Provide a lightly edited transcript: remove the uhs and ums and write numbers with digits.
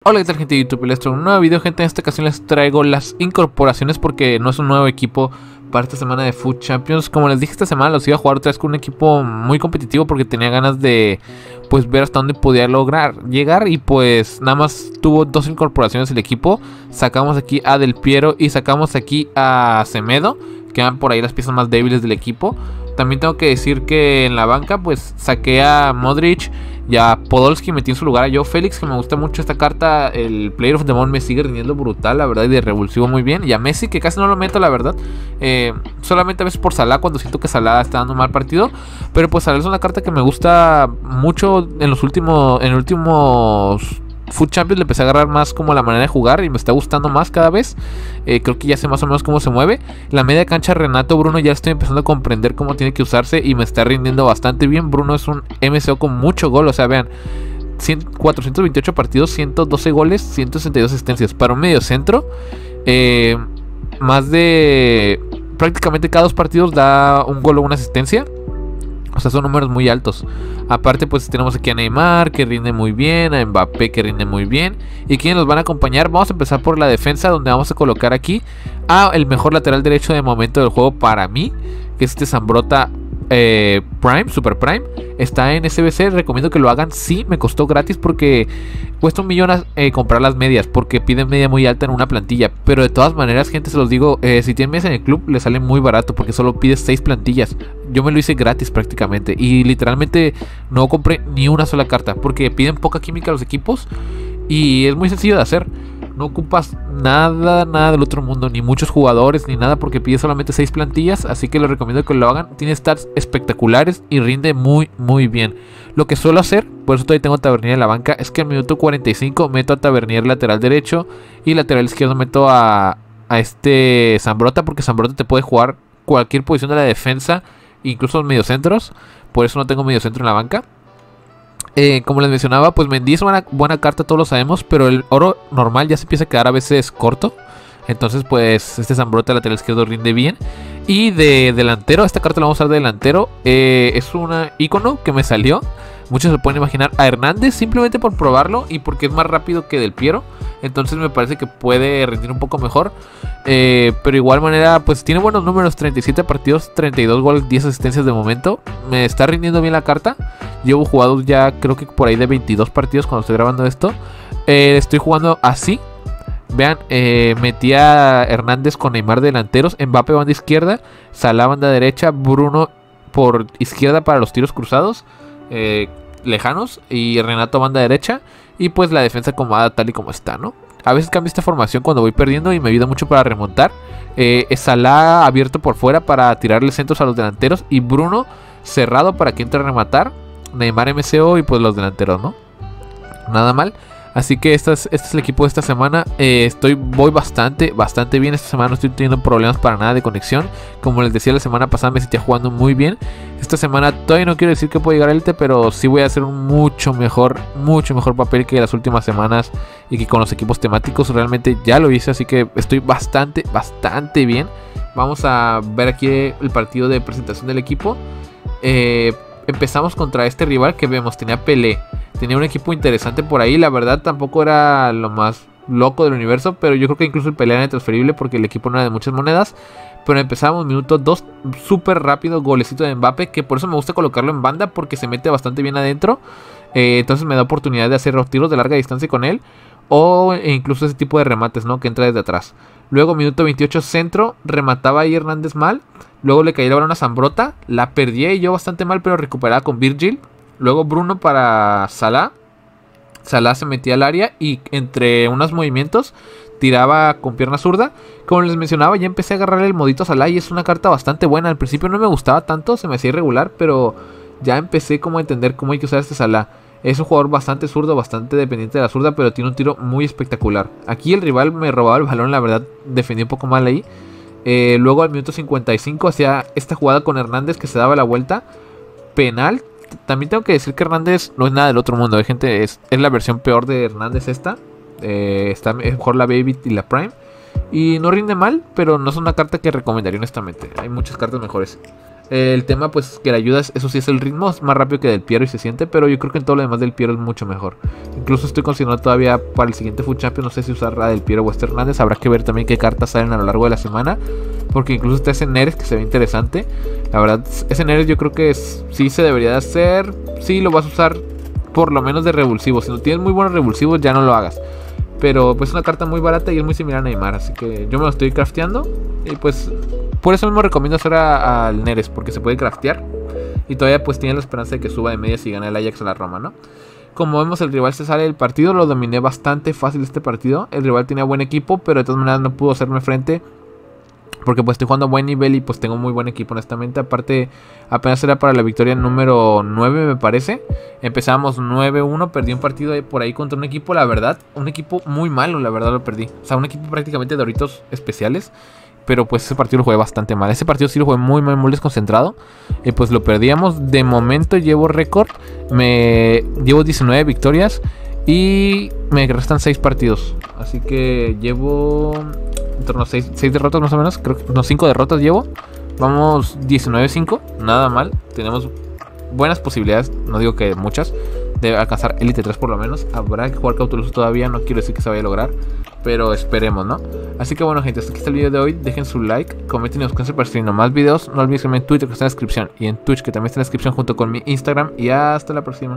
Hola, ¿qué tal, gente de YouTube? Les traigo un nuevo video, gente. En esta ocasión les traigo las incorporaciones porque no es un nuevo equipo para esta semana de FUT Champions. Como les dije, esta semana los iba a jugar otra vez con un equipo muy competitivo porque tenía ganas de pues ver hasta dónde podía lograr llegar. Y pues nada más tuvo dos incorporaciones el equipo. Sacamos aquí a Del Piero y sacamos aquí a Semedo. Quedan por ahí las piezas más débiles del equipo. También tengo que decir que en la banca pues saqué a Modric y a Podolski, metí en su lugar a Joao Félix, que me gusta mucho esta carta. El Player of the Month me sigue rindiendo brutal, la verdad, y de revulsivo muy bien. Y a Messi, que casi no lo meto, la verdad, solamente a veces por Salah, cuando siento que Salah está dando un mal partido. Pero pues Salah es una carta que me gusta mucho en los últimos FUT Champions. Le empecé a agarrar más como la manera de jugar y me está gustando más cada vez. Creo que ya sé más o menos cómo se mueve. La media cancha Renato Bruno ya estoy empezando a comprender cómo tiene que usarse y me está rindiendo bastante bien. Bruno es un MCO con mucho gol, o sea, vean, 428 partidos, 112 goles, 162 asistencias. Para un medio centro, más de prácticamente cada dos partidos da un gol o una asistencia. O sea, son números muy altos. Aparte, pues tenemos aquí a Neymar, que rinde muy bien, a Mbappé, que rinde muy bien. ¿Y quiénes nos van a acompañar? Vamos a empezar por la defensa, donde vamos a colocar aquí a el mejor lateral derecho de momento del juego para mí, que es este Zambrotta Prime, Super Prime. Está en SBC, recomiendo que lo hagan. Sí, me costó gratis porque cuesta $1 millón comprar las medias, porque piden media muy alta en una plantilla. Pero de todas maneras, gente, se los digo, si tienen medias en el club, les sale muy barato porque solo pides 6 plantillas. Yo me lo hice gratis prácticamente y literalmente no compré ni una sola carta porque piden poca química a los equipos y es muy sencillo de hacer. No ocupas nada del otro mundo, ni muchos jugadores, ni nada, porque pide solamente 6 plantillas. Así que les recomiendo que lo hagan. Tiene stats espectaculares y rinde muy bien. Lo que suelo hacer, por eso todavía tengo a Tavernier en la banca, es que en minuto 45 meto a Tavernier lateral derecho y lateral izquierdo meto a este Zambrotta, porque Zambrotta te puede jugar cualquier posición de la defensa, incluso los mediocentros. Por eso no tengo mediocentro en la banca. Como les mencionaba, pues Mendy es una buena carta, todos lo sabemos, pero el oro normal ya se empieza a quedar a veces corto. Entonces pues este Zambrotta lateral izquierdo rinde bien. Y de delantero, esta carta la vamos a usar de delantero. Es una icono que me salió. Muchos se pueden imaginar a Hernández simplemente por probarlo y porque es más rápido que Del Piero. Entonces me parece que puede rendir un poco mejor. Pero igual manera, pues tiene buenos números. 37 partidos, 32 goles, 10 asistencias de momento. Me está rindiendo bien la carta. Llevo jugados ya creo que por ahí de 22 partidos cuando estoy grabando esto. Estoy jugando así. Vean, metí a Hernández con Neymar delanteros. Mbappé banda izquierda. Salah banda derecha. Bruno por izquierda para los tiros cruzados lejanos. Y Renato banda derecha. Y pues la defensa acomodada tal y como está, ¿no? A veces cambio esta formación cuando voy perdiendo y me ayuda mucho para remontar. Salah abierto por fuera para tirarle centros a los delanteros. Y Bruno cerrado para que entre a rematar. Neymar MCO y pues los delanteros, ¿no? Nada mal. Así que este es el equipo de esta semana. Voy bastante bien. Esta semana no estoy teniendo problemas para nada de conexión. Como les decía, la semana pasada me sentía jugando muy bien. Esta semana todavía no quiero decir que puedo llegar a élite, pero sí voy a hacer un mucho mejor papel que las últimas semanas. Y que con los equipos temáticos realmente ya lo hice. Así que estoy bastante bien. Vamos a ver aquí el partido de presentación del equipo. Empezamos contra este rival que vemos, tenía Pelé. Tenía un equipo interesante por ahí. La verdad tampoco era lo más loco del universo, pero yo creo que incluso el Pelé era intransferible porque el equipo no era de muchas monedas. Pero empezamos minuto 2, súper rápido, golecito de Mbappé, que por eso me gusta colocarlo en banda porque se mete bastante bien adentro. Entonces me da oportunidad de hacer los tiros de larga distancia con él. O incluso ese tipo de remates, ¿no? Que entra desde atrás. Luego minuto 28 centro, remataba ahí Hernández mal. Luego le caía la balón a Zambrotta, la perdí yo bastante mal, pero recuperaba con Virgil. Luego Bruno para Salah. Salah se metía al área y entre unos movimientos tiraba con pierna zurda. Como les mencionaba, ya empecé a agarrarle el modito a Salah y es una carta bastante buena. Al principio no me gustaba tanto, se me hacía irregular, pero ya empecé como a entender cómo hay que usar este Salah. Es un jugador bastante zurdo, bastante dependiente de la zurda, pero tiene un tiro muy espectacular. Aquí el rival me robaba el balón, la verdad defendí un poco mal ahí. Luego al minuto 55 hacía esta jugada con Hernández que se daba la vuelta. Penal. También tengo que decir que Hernández no es nada del otro mundo, gente. Es la versión peor de Hernández esta. Está mejor la Baby y la Prime. Y no rinde mal, pero no es una carta que recomendaría honestamente. Hay muchas cartas mejores. El tema pues que le ayuda, eso sí, es el ritmo, es más rápido que del Piero y se siente, pero yo creo que en todo lo demás del Piero es mucho mejor. Incluso estoy considerando todavía para el siguiente Food Champions, no sé si usar la del Piero o este Hernández, habrá que ver también qué cartas salen a lo largo de la semana, porque incluso está ese Neres que se ve interesante. La verdad, ese Neres yo creo que sí se debería de hacer, sí lo vas a usar por lo menos de revulsivo. Si no tienes muy buenos revulsivos ya no lo hagas, pero pues es una carta muy barata y es muy similar a Neymar, así que yo me lo estoy crafteando. Y pues por eso mismo recomiendo hacer al Neres, porque se puede craftear y todavía pues tiene la esperanza de que suba de medias y gane el Ajax a la Roma, ¿no? Como vemos, el rival se sale del partido, lo dominé bastante fácil este partido. El rival tenía buen equipo, pero de todas maneras no pudo hacerme frente, porque pues estoy jugando a buen nivel y pues tengo muy buen equipo, honestamente. Aparte, apenas era para la victoria número 9, me parece. Empezábamos 9-1, perdí un partido por ahí contra un equipo, la verdad, un equipo muy malo, la verdad lo perdí. O sea, un equipo prácticamente de Doritos especiales. Pero pues ese partido lo jugué bastante mal. Ese partido sí lo jugué muy desconcentrado. Y pues lo perdíamos. De momento llevo récord. Llevo 19 victorias. Y me restan 6 partidos. Así que llevo en torno a 6 derrotas más o menos. Creo que no, 5 derrotas llevo. Vamos 19-5. Nada mal. Tenemos buenas posibilidades. No digo que muchas. De alcanzar Elite 3 por lo menos. Habrá que jugar cauteloso todavía. No quiero decir que se vaya a lograr, pero esperemos, ¿no? Así que bueno, gente, hasta aquí está el video de hoy. Dejen su like, comenten y suscríbanse para seguir más videos. No olviden seguirme en Twitter, que está en la descripción, y en Twitch, que también está en la descripción, junto con mi Instagram. Y hasta la próxima.